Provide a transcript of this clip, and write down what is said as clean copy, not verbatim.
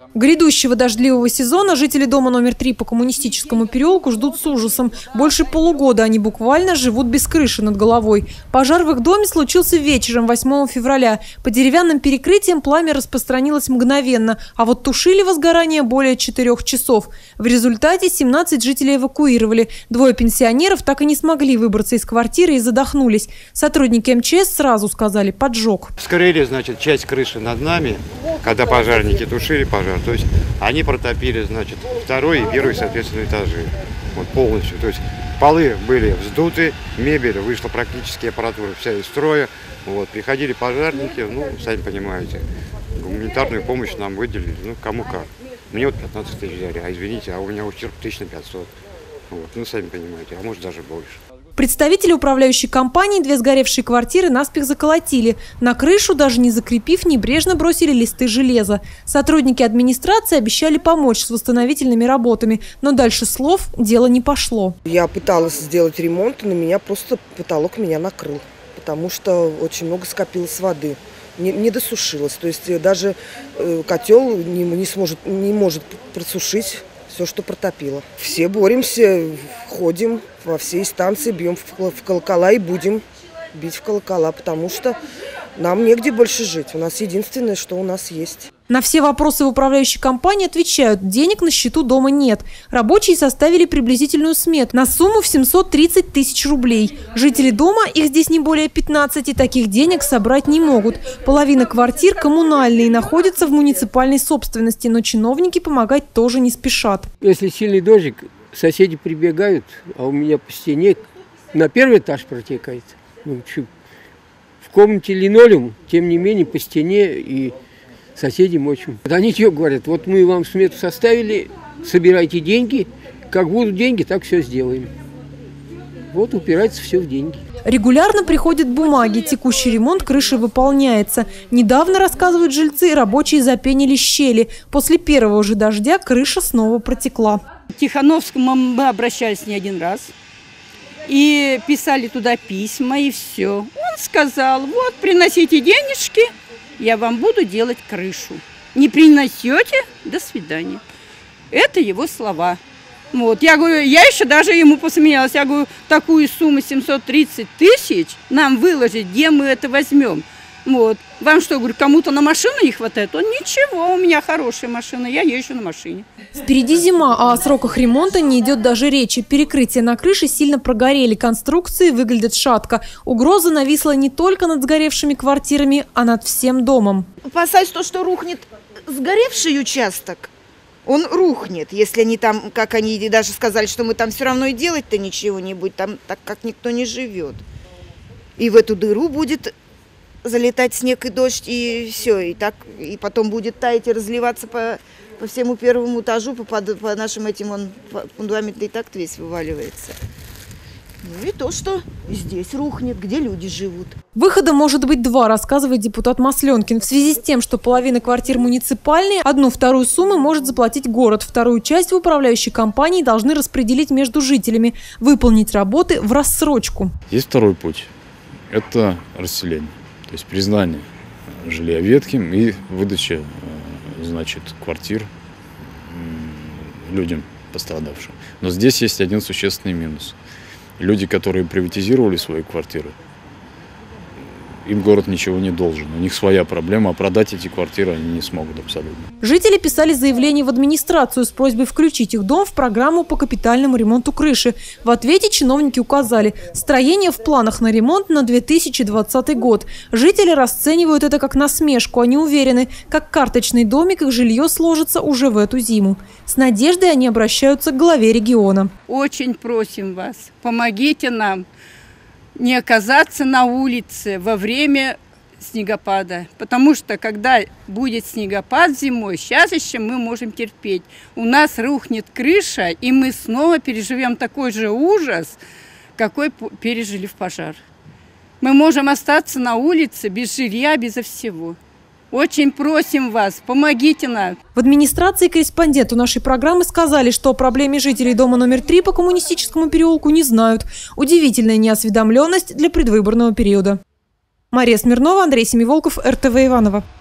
Грядущего дождливого сезона жители дома номер 3 по Коммунистическому переулку ждут с ужасом. Больше полугода они буквально живут без крыши над головой. Пожар в их доме случился вечером 8 февраля. По деревянным перекрытиям пламя распространилось мгновенно, а вот тушили возгорание более 4 часов. В результате 17 жителей эвакуировали. 2 пенсионеров так и не смогли выбраться из квартиры и задохнулись. Сотрудники МЧС сразу сказали: поджог. Вскрыли, значит, часть крыши над нами, когда пожарники тушили пожар. То есть они протопили, значит, 2 и 1, соответственно, этажи. Вот полностью. То есть полы были вздуты, мебель вышла практически, аппаратура вся из строя. Вот, приходили пожарники, ну, сами понимаете, гуманитарную помощь нам выделили, ну, кому как. Мне вот 15 тысяч дали, а извините, а у меня ущерб 1500. Вот, ну, сами понимаете, а может даже больше. Представители управляющей компании 2 сгоревшие квартиры наспех заколотили. На крышу, даже не закрепив, небрежно бросили листы железа. Сотрудники администрации обещали помочь с восстановительными работами, но дальше слов дело не пошло. Я пыталась сделать ремонт, и на меня просто потолок меня накрыл, потому что очень много скопилось воды. Не досушилось, то есть даже котел не может просушить все, что протопило. Все боремся, ходим во все инстанции, бьем в колокола и будем бить в колокола, потому что нам негде больше жить. У нас единственное, что у нас есть. На все вопросы в управляющей компании отвечают: денег на счету дома нет. Рабочие составили приблизительную смету на сумму в 730 тысяч рублей. Жители дома, их здесь не более 15, таких денег собрать не могут. Половина квартир коммунальные, находятся в муниципальной собственности, но чиновники помогать тоже не спешат. Если сильный дождик, соседи прибегают, а у меня по стене на 1-й этаж протекает. В комнате линолеум, тем не менее, по стене и соседи мочим. Они что говорят: вот мы вам смету составили, собирайте деньги, как будут деньги, так все сделаем. Вот упирается все в деньги. Регулярно приходят бумаги, текущий ремонт крыши выполняется. Недавно, рассказывают жильцы, рабочие запенили щели. После первого же дождя крыша снова протекла. К Тихановскому мы обращались не один раз. И писали туда письма, и все. Он сказал: вот, приносите денежки, я вам буду делать крышу. Не приносете — до свидания. Это его слова. Вот. Я говорю, я еще даже ему посмеялась. Я говорю, такую сумму 730 тысяч нам выложить, где мы это возьмем? Вот. Вам что, говорю, кому-то на машину не хватает? Он: ничего, у меня хорошая машина, я езжу на машине. Впереди зима, а о сроках ремонта не идет даже речи. Перекрытия на крыше сильно прогорели, конструкции выглядят шатко. Угроза нависла не только над сгоревшими квартирами, а над всем домом. Опасаюсь то, что рухнет сгоревший участок. Он рухнет, если они там, как они даже сказали, что мы там все равно и делать-то ничего не будет, там так как никто не живет. И в эту дыру будет залетать снег и дождь, и все, и потом будет таять и разливаться по всему 1-му этажу, по нашим этим, фундамент и так весь вываливается. Ну и то, что здесь рухнет, где люди живут. Выхода может быть 2, рассказывает депутат Масленкин. В связи с тем, что половина квартир муниципальные, 1/2 суммы может заплатить город. 2-ю часть в управляющей компании должны распределить между жителями, выполнить работы в рассрочку. Есть 2-й путь. Это расселение. То есть признание жилья ветхим и выдача, значит, квартир людям пострадавшим. Но здесь есть один существенный минус. Люди, которые приватизировали свои квартиры, им город ничего не должен. У них своя проблема, а продать эти квартиры они не смогут абсолютно. Жители писали заявление в администрацию с просьбой включить их дом в программу по капитальному ремонту крыши. В ответе чиновники указали: строение в планах на ремонт на 2020 год. Жители расценивают это как насмешку. Они уверены, как карточный домик их жилье сложится уже в эту зиму. С надеждой они обращаются к главе региона. Очень просим вас, помогите нам не оказаться на улице во время снегопада. Потому что, когда будет снегопад зимой, сейчас еще мы можем терпеть. У нас рухнет крыша, и мы снова переживем такой же ужас, какой пережили в пожар. Мы можем остаться на улице без жилья, безо всего. Очень просим вас, помогите нам. В администрации корреспонденту нашей программы сказали, что о проблеме жителей дома номер 3 по Коммунистическому переулку не знают. Удивительная неосведомленность для предвыборного периода. Мария Смирнова, Андрей Семиволков, РТВ Иваново.